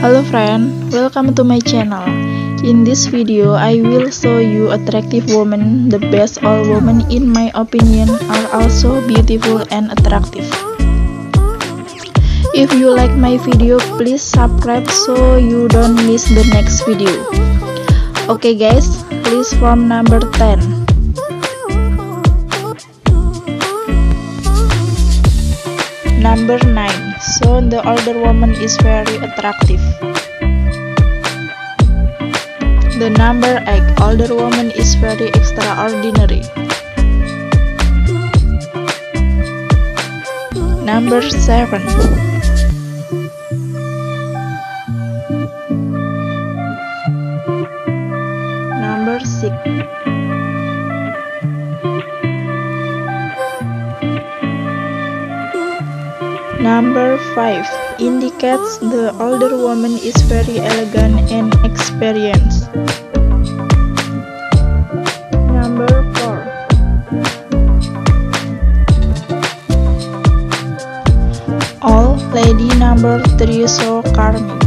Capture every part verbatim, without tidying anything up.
Hello friend, welcome to my channel. In this video, I will show you attractive women. The best all women in my opinion are also beautiful and attractive. If you like my video, please subscribe so you don't miss the next video. Okay guys, list from number ten. Number nine. So the older woman is very attractive. The number eight. Older woman is very extraordinary. Number seven. Number six. Number five indicates the older woman is very elegant and experienced. Number four. Old lady number three so charming.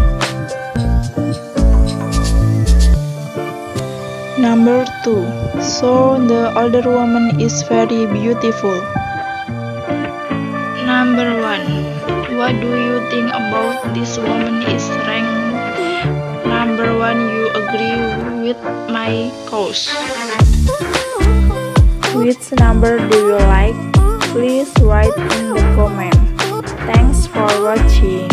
Number two. So the older woman is very beautiful. Number one. What do you think about this woman is ranked number one? You agree with my cause? Which number do you like? Please write in the comment. Thanks for watching.